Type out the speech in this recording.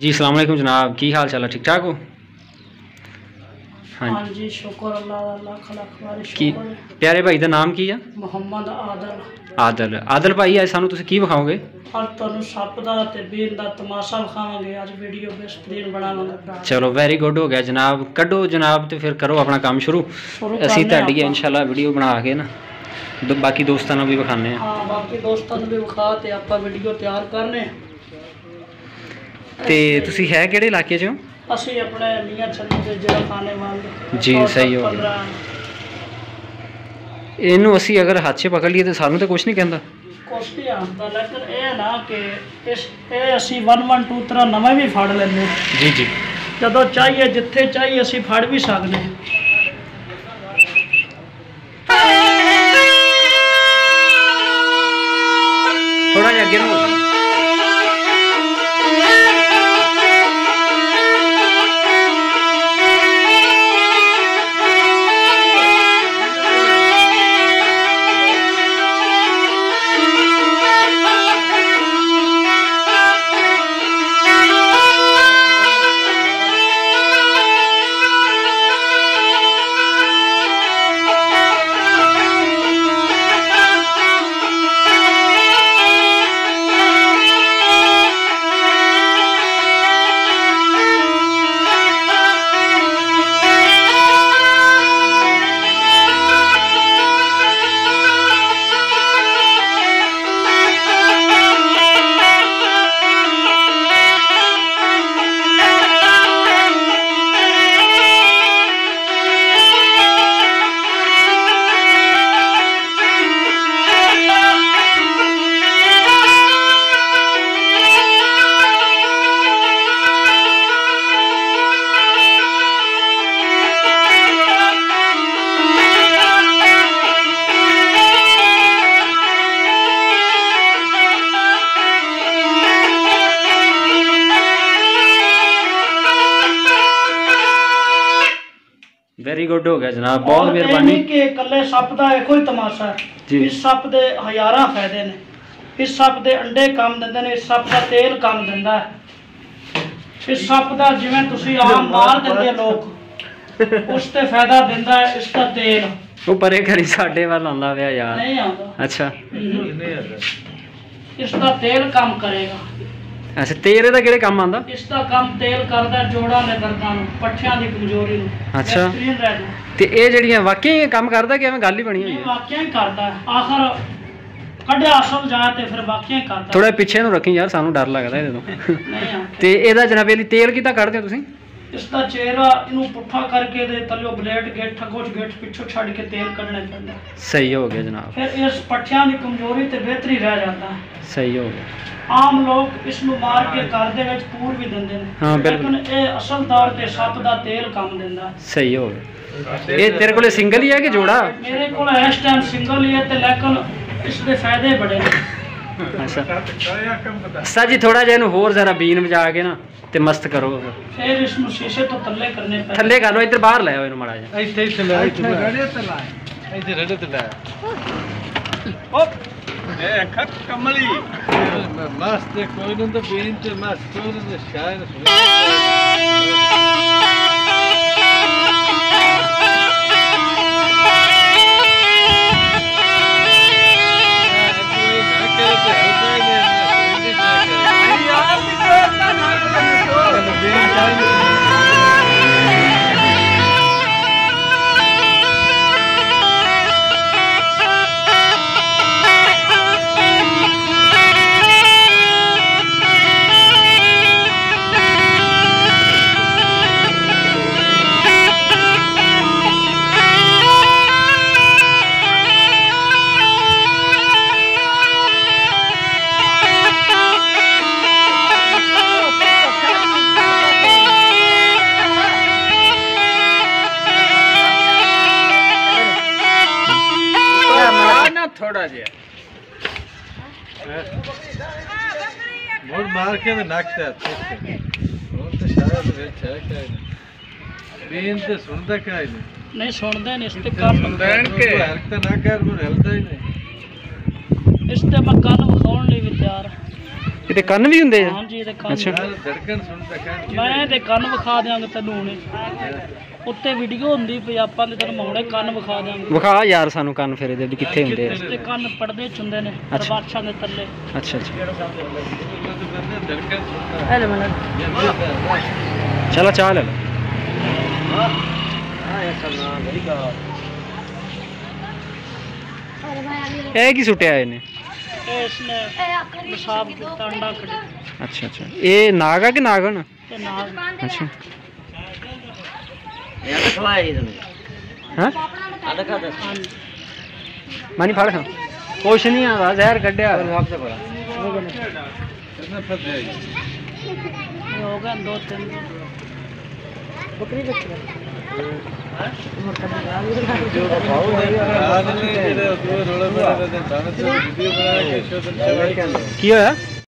जी अस्सलाम वालेकुम जनाब, की हाल चाल है? ठीक ठाक हो? हाँ जी, शुक्र अल्लाह दा, लख लख वारी की शुक्र। प्यारे भाई का नाम की है? मोहम्मद आदल। आदल। आदल भाई आज सानू तुसीं की विखाओगे? ਅੱਜ ਤੁਹਾਨੂੰ ਸੱਪ ਦਾ ਤੇ ਬੀਨ ਦਾ ਤਮਾਸ਼ਾ ਵਿਖਾਵਾਂਗੇ। ਅੱਜ ਵੀਡੀਓ ਬਿਹਤਰੀਨ ਬਣਾਵਾਂਗੇ ਭਰਾ। चलो वेरी गुड हो गया जनाब, कड्डो जनाब तो फिर करो अपना काम शुरू। ਅਸੀਂ ਤੁਹਾਡੀ इंशाल्लाह वीडियो बना के ना बाकी दोस्तों को भी विखाने हैं। हाँ, बाकी दोस्तों को भी विखा ते ਆਪਾਂ ਵੀਡੀਓ ਤਿਆਰ ਕਰਨੇ। ਤੇ ਤੁਸੀਂ ਹੈ ਕਿਹੜੇ ਇਲਾਕੇ 'ਚ ਹੋ? ਅਸੀਂ ਆਪਣੇ ਮੀਆਂ ਛੱਲੀ ਦੇ ਜਿਹੜਾ ਖਾਣੇ ਵਾਲੇ। जी सही हो गया। ਇਹਨੂੰ ਅਸੀਂ ਅਗਰ ਹੱਥ 'ਚ ਪਕੜ ਲਈਏ ਤਾਂ ਸਾਨੂੰ ਤਾਂ ਕੁਝ ਨਹੀਂ ਕਹਿੰਦਾ। ਕੁਛ ਨਹੀਂ ਆਉਂਦਾ, ਲੇਕਿਨ ਇਹ ਨਾ ਕਿ ਇਹ ਅਸੀਂ 112 ਤਰ੍ਹਾਂ ਨਵੇਂ ਵੀ ਫੜ ਲੈਂਦੇ। ਜੀ ਜੀ, ਜਦੋਂ ਚਾਹੀਏ ਜਿੱਥੇ ਚਾਹੀਏ ਅਸੀਂ ਫੜ ਵੀ ਸਕਦੇ। ਥੋੜਾ ਜਿਹਾ ਅੱਗੇ ਨੂੰ वेरी गुड हो गया जनाब, बहुत मेहरबानी। कि कल्ले सप का एको ही तमाशा है। इस सप के हज़ारां फायदे ने। इस सप के अंडे काम देंदे ने, इस सप का तेल काम देंदा है। इस सप का जिवें तुसीं आम मार देंदे लोग, उस ते फायदा देंदा है इसका तेल। वो परे करी साडे वाल आंदा पिया यार। नहीं आंदा। अच्छा, इसका तेल काम करेगा। अच्छा, तेरे दा किहड़े काम आंदा? इसका काम तेल करदा जोड़ां दे दर्दां नूं, पट्ठियां दी कमजोरी नूं। अच्छा, बेहतरीन रहदा। ते ये ਜਿਹੜੀਆਂ ਵਾਕਈ ਕੰਮ ਕਰਦਾ ਕਿ ਐਵੇਂ ਗੱਲ ਹੀ ਬਣੀ ਹੋਈ ये ਹੈ? वाकई ही करदा है। आखिर कड्ढिया असल जाए ते फिर वाकई ही करदा। ਥੋੜਾ ਪਿੱਛੇ ਨੂੰ ਰੱਖੀ ਯਾਰ, ਸਾਨੂੰ ਡਰ ਲੱਗਦਾ ਇਹਦੇ ਤੋਂ। नहीं आंदा। ਤੇ ਇਹਦਾ ਜਨਾਬ ਇਹ ਤੇਲ ਕਿਦਾਂ ਕੱਢਦੇ ਹੋ ਤੁਸੀਂ? इसका चेहरा इनू पुट्ठा करके दे तलियो ब्लेड गेट ठगोच गेट पिछो छड़ के तेल कढने पैंदा। सही हो गया जनाब, फिर इस पट्ठियां दी कमजोरी ते बेहतरी रह जाता है। सही हो गया। आम लोग इसनू मार के घर दे विच पूर भी दिंदे ने। हाँ, बिल्कुल। लेकिन ये असल तौर ते सप दा तेल काम दिंदा। सही हो गया। ये तेरे कोले सिंगल ही है कि जोड़ा? मेरे कोल इस टाइम सिंगल ही है ते लेकिन इसदे फायदे बड़े ने। अच्छा सर जी, थोड़ा जिहा होर जरा बीन बजा के ना ते मस्त करो। फिर इसनू शीशे तो थल्ले करने पैंदे। थल्ले कर लो, इधर बाहर ले आओ इनू माड़ा जिहा। ਇੱਥੇ ਲੈ ਰੜੇ ਤੇ ਲਾ ਇੱਥੇ ਰੜੇ ਤੇ ਲਾ ਓਪ ਇਹ ਅੱਖ ਕਮਲੀ ਮਸਤ ਕੋਈ ਨਾ ਤਾਂ ਬੇਨ ਤੇ ਮਸਤ ਕੋਈ ਨਾ ਸ਼ਾਇਰ थोड़ा जिहा मोड़ मार के नाकता है तो शायद विच है क्या बीन ते सुनदा क्या है नहीं सुनदे ने। इसते काम सुनदैन के हरकत ना कर वो हिलदा ही नहीं। इसते मैं कल विखाउण लई भी तैयार। ਇਹਦੇ ਕੰਨ ਵੀ ਹੁੰਦੇ ਆ? ਹਾਂਜੀ ਇਹਦੇ ਕੰਨ। ਅੱਛਾ ਧੜਕਣ ਸੁਣਦਾ ਕਹਿਣ ਮੈਂ ਇਹਦੇ ਕੰਨ ਵਿਖਾ ਦਿਆਂਗਾ ਤੈਨੂੰ ਹੁਣੇ। ਉੱਤੇ ਵੀਡੀਓ ਹੁੰਦੀ ਪਈ, ਆਪਾਂ ਤੇ ਤੈਨੂੰ ਮੌੜੇ ਕੰਨ ਵਿਖਾ ਦਿਆਂਗੇ। ਵਿਖਾ ਯਾਰ ਸਾਨੂੰ ਕੰਨ ਫਿਰ ਇਹਦੇ ਵੀ ਕਿੱਥੇ ਹੁੰਦੇ ਆ? ਤੇ ਕੰਨ ਪੜਦੇ ਚ ਹੁੰਦੇ ਨੇ ਅੱਛਾ। ਦਰਬਾਸ਼ਾਂ ਦੇ ਥੱਲੇ। ਅੱਛਾ ਅੱਛਾ ਧੜਕਣ ਸੁਣਦਾ ਇਹ ਲੈ ਮੈਨੂੰ ਚਲੋ ਚਾਹ ਲੈ ਲਓ। ਇਹ ਕੀ ਸੁੱਟਿਆ ਇਹਨੇ? ਇਸਨੇ ਪਿਸ਼ਾਬ ਕੀਤਾ, ਅੰਡਾ ਕੱਢਿਆ ਅੱਛਾ ਅੱਛਾ ਇਹ ਨਾਗ ਆ ਕਿ ਨਾਗਣ? ਤੇ ਨਾਲ ਅੱਛਾ ਹਾਂ ਮਾਨੀ ਫੜ ਖਾਂ ਕੁਛ ਨਹੀਂ ਆ ਜ਼ਹਿਰ ਕੱਢਿਆ। ਕਿੰਨਾ ਫਸ ਗਿਆ ਇਹ ਹੋ ਗਿਆ 2-3 ਦਿਨ। ਬੱਕਰੀ ਬੱਚੀ ਕੀ ਹੋਇਆ?